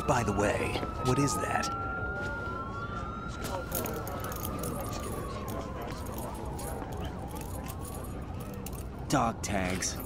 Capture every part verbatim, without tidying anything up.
By the way, what is that? Dog tags.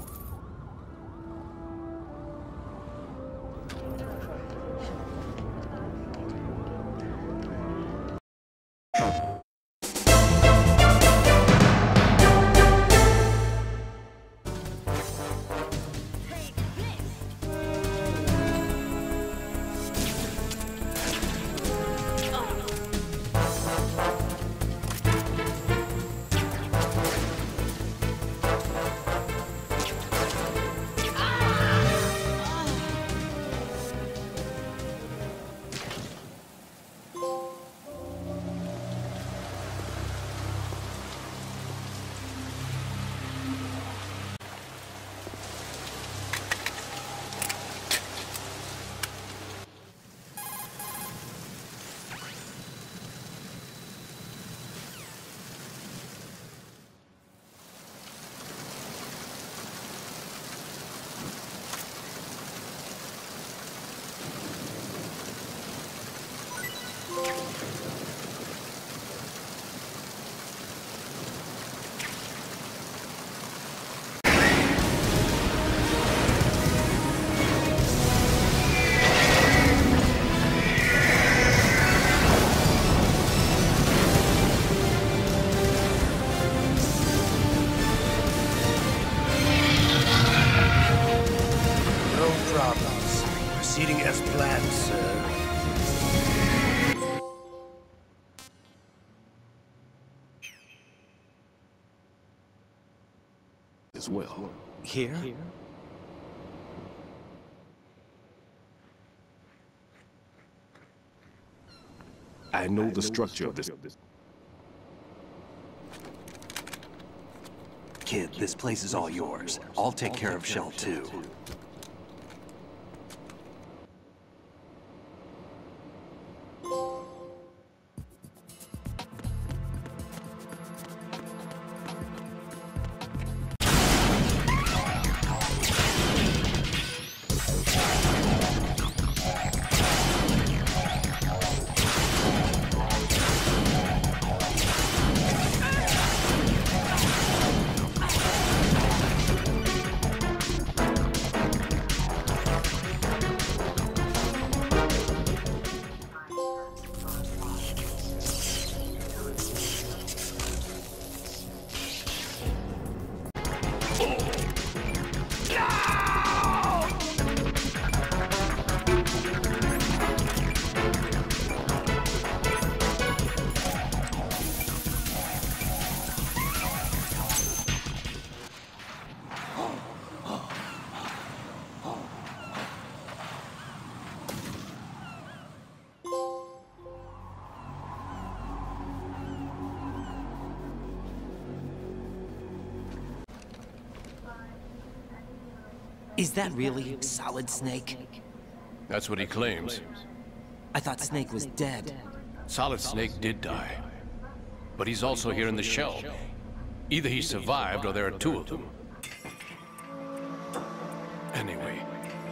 Proceeding as planned, sir. As well. Here? I know the structure of this. Kid, this place is all yours. I'll take care of Shell too. Is that really Solid Snake? That's what he claims. I thought Snake was dead. Solid Snake did die. But he's also here in the shell. Either he survived or there are two of them. Anyway.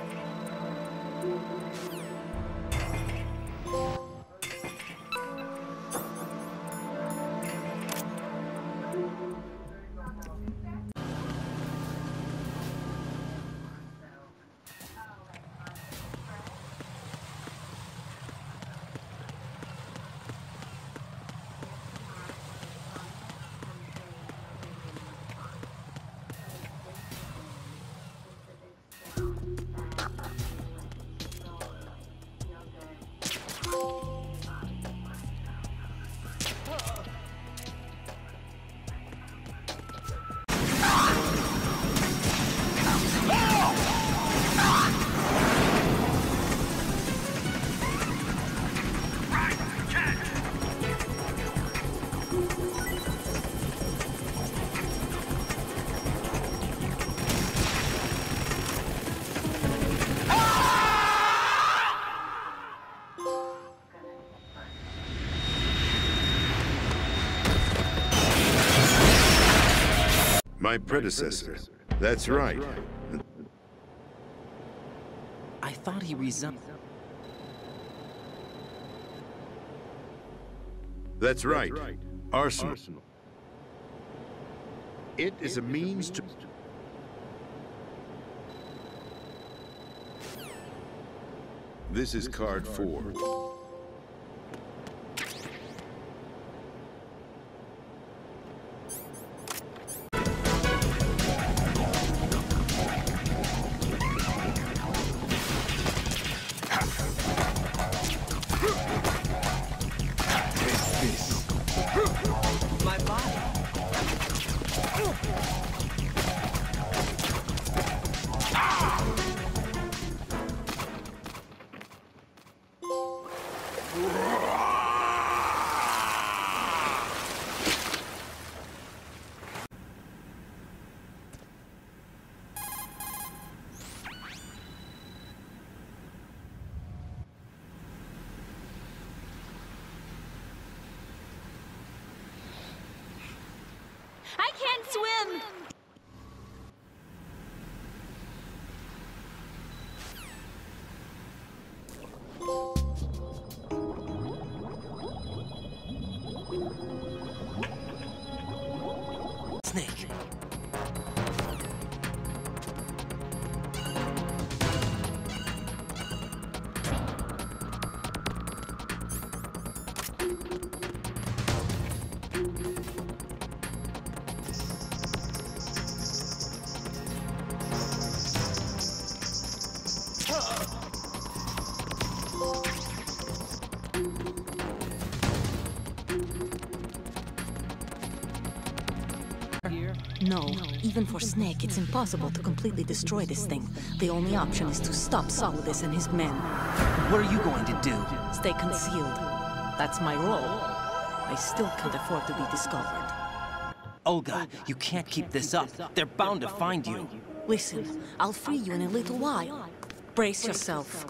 My predecessor. That's right. I thought he resigned. That's right. Arsenal. It is a means to... This is card four. My body. I can't swim! Snake. No, even for Snake, it's impossible to completely destroy this thing. The only option is to stop Solidus and his men. What are you going to do? Stay concealed. That's my role. I still can't afford to be discovered. Olga, you can't keep this up. They're bound to find you. Listen, I'll free you in a little while. Brace yourself.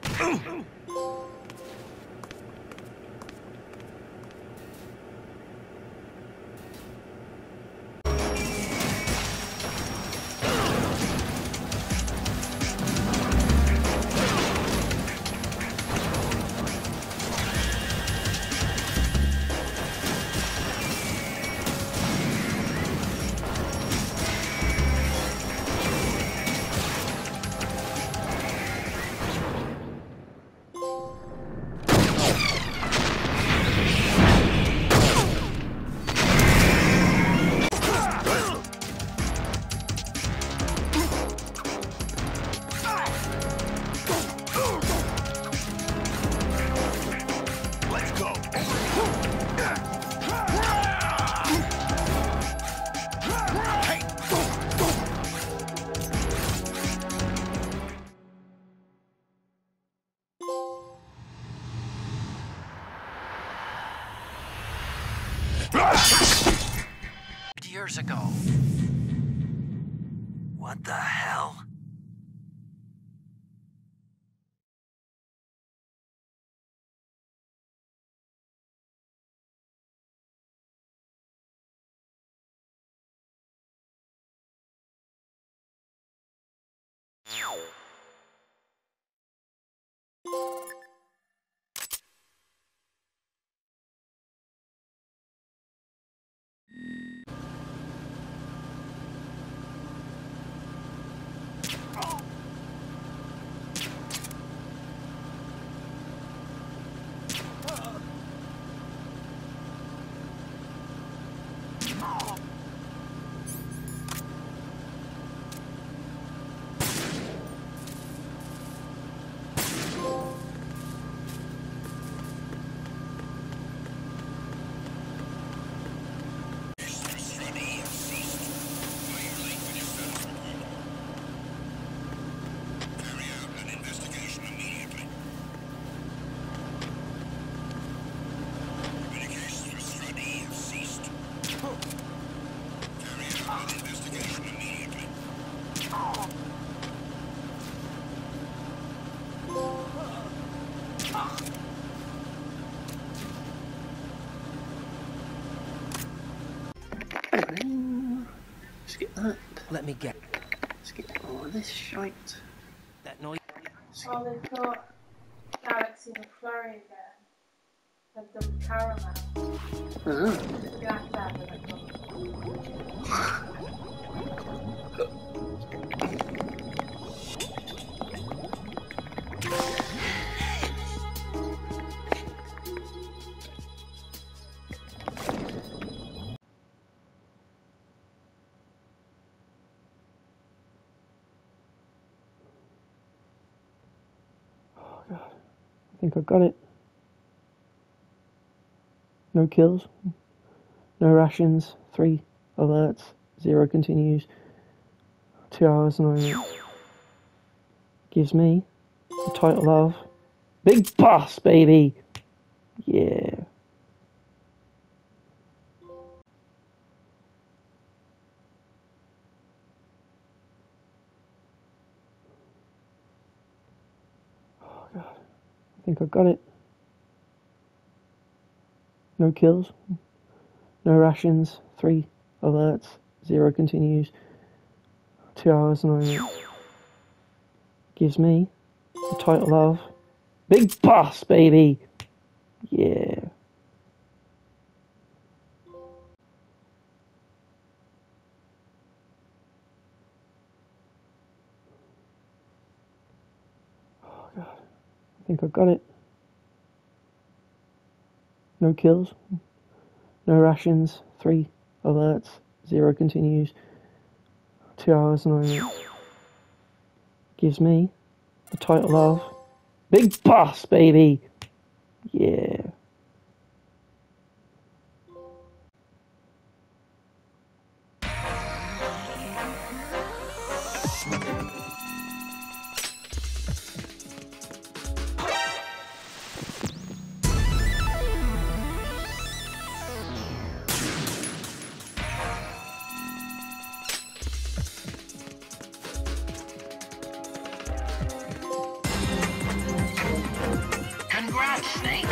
Years ago. What the hell? Let's get that. Let me get Let's get all of this shite. that noise. Oh, they've got Galaxy McFlurry again. Like the caramel. Uh-huh. Black bag with like I think I got it. No kills, no rations, three alerts, zero continues, two hours and I gives me the title of Big Boss, baby! Yeah. Oh God, I think I got it. No kills, no rations, three alerts, zero continues, two hours and I gives me the title of Big Boss, baby! Yeah. Oh God, I think I got it. No kills, no rations, three alerts, zero continues, two hours and I gives me the title of Big Boss, baby! Yeah. Congrats, Snake.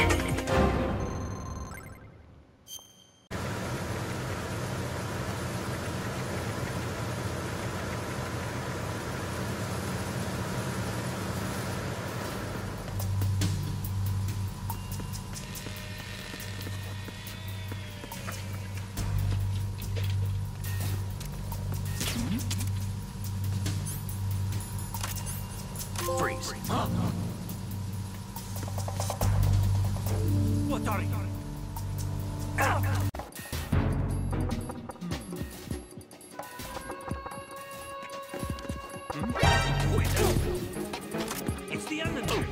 Freeze. Huh? What are you? It's the enemy.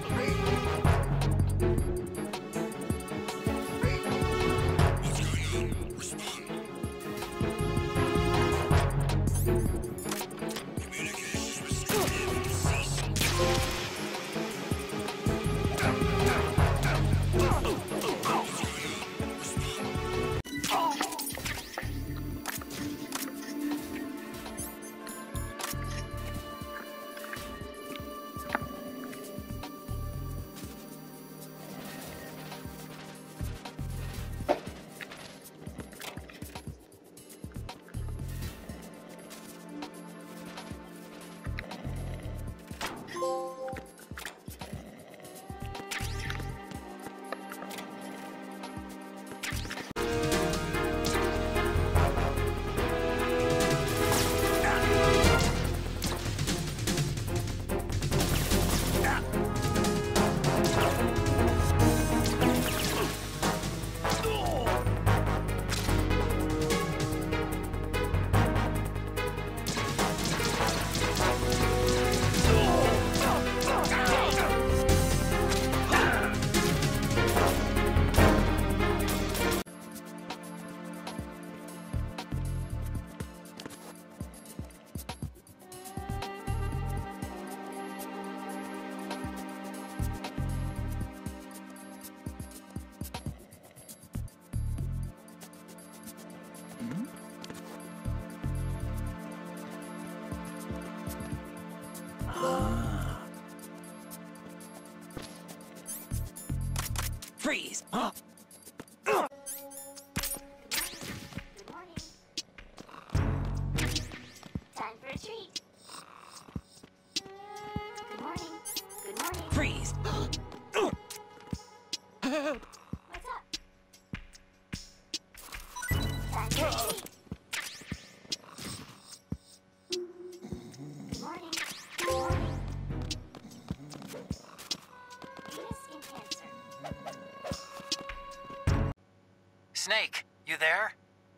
Freeze! Huh? Time for a treat. Good morning. Good morning. Freeze! What's up? Snake, you there?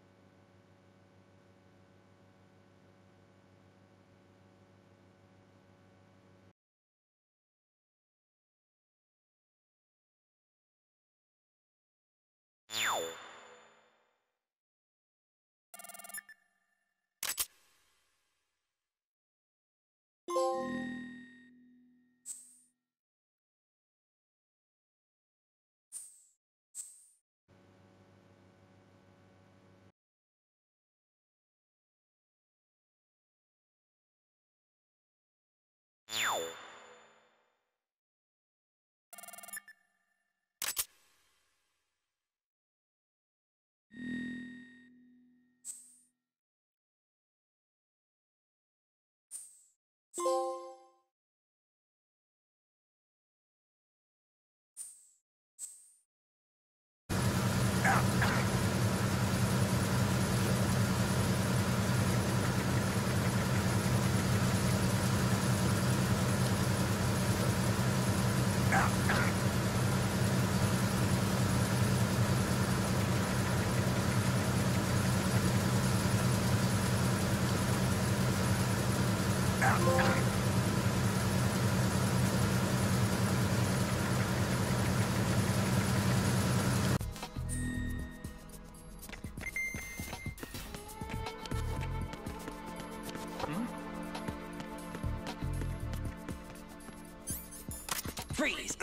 Freeze!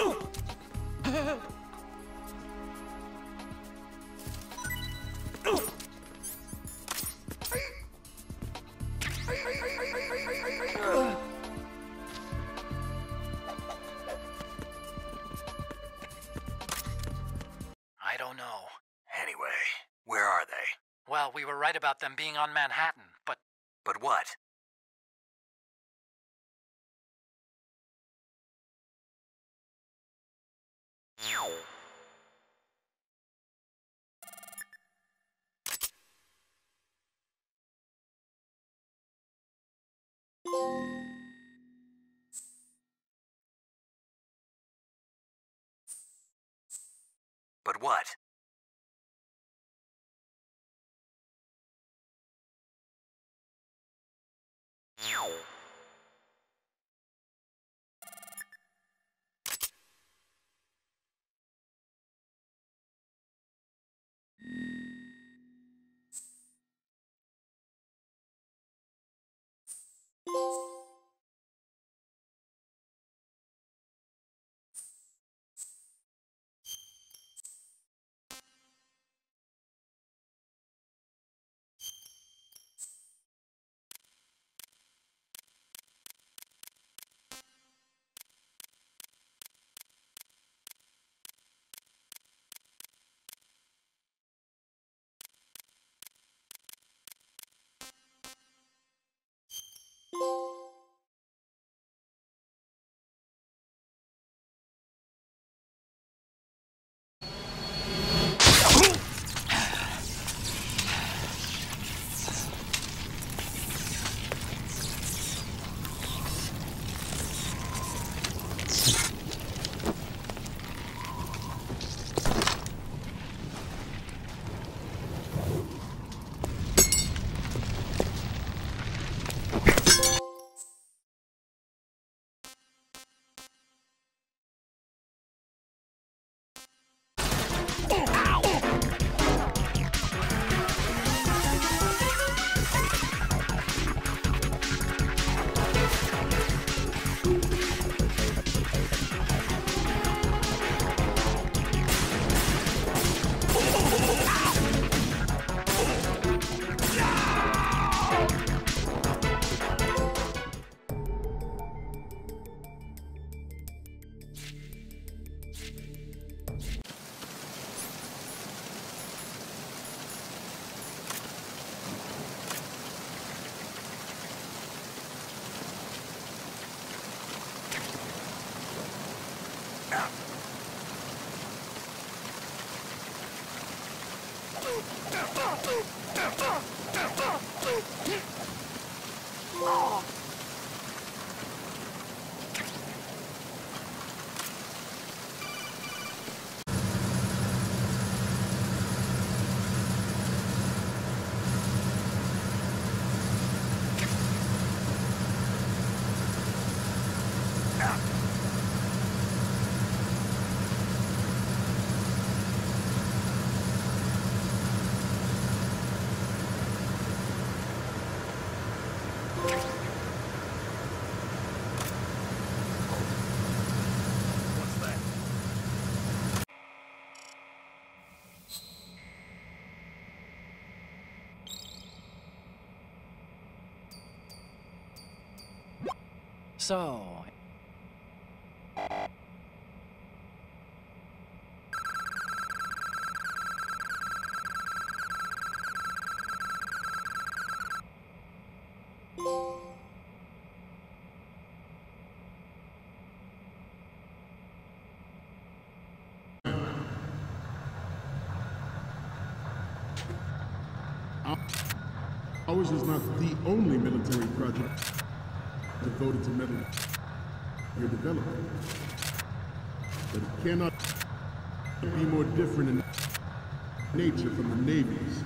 I don't know. Anyway, where are they? Well, we were right about them being on Manhattan, but... But what? But what? So... Ours is not the only military project devoted to metal you're developing, but it cannot be more different in nature from the Navy's.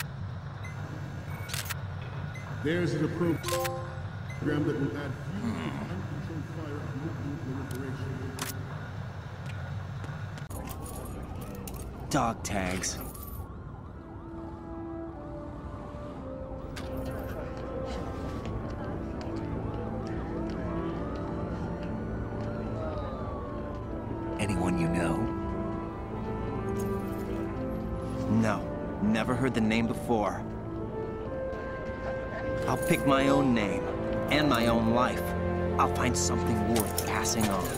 Theirs is a program that will add fuel to uncontrolled fire and nuclear proliferation. Dog tags. Anyone you know? No, never heard the name before. I'll pick my own name, and my own life. I'll find something worth passing on.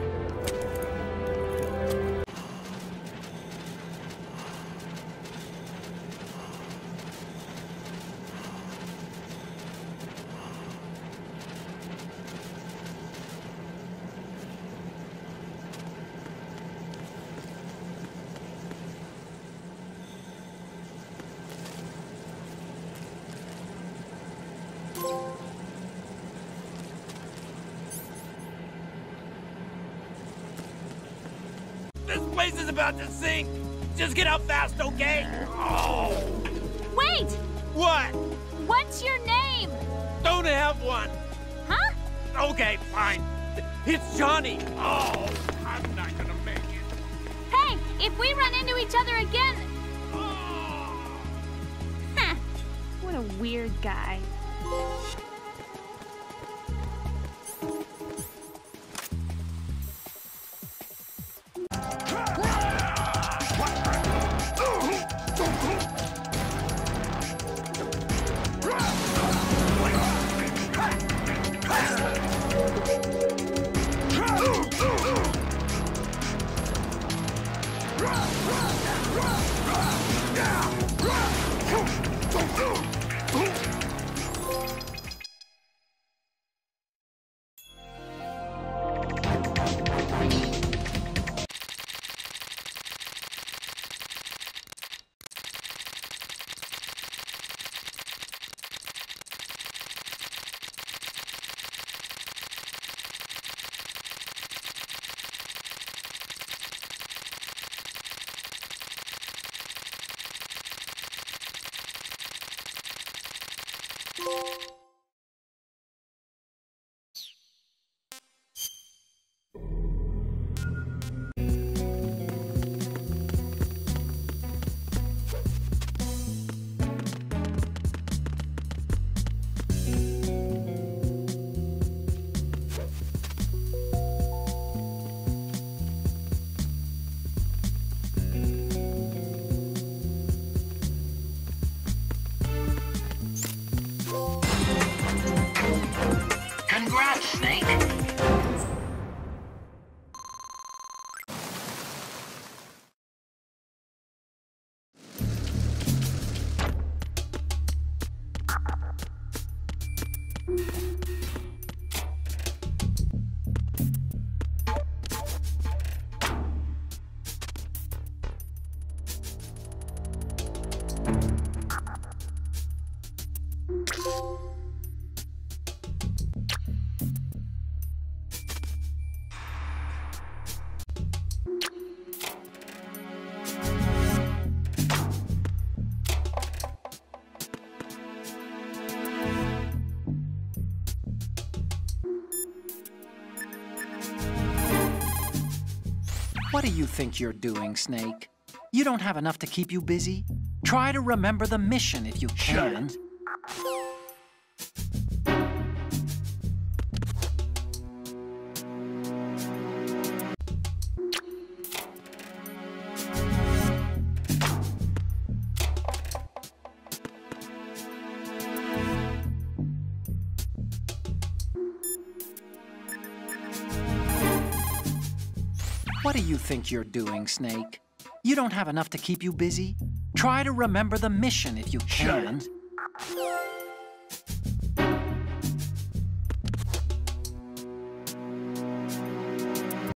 This place is about to sink! Just get out fast, okay? Oh! Wait! What? What's your name? Don't have one! Huh? Okay, fine. It's Johnny! Oh, I'm not gonna make it. Hey, if we run into each other again... Oh. Huh. What a weird guy. Congrats, Snake. What do you think you're doing, Snake? You don't have enough to keep you busy? Try to remember the mission if you can. do you think you're doing, Snake? You don't have enough to keep you busy? Try to remember the mission if you can. Shut it.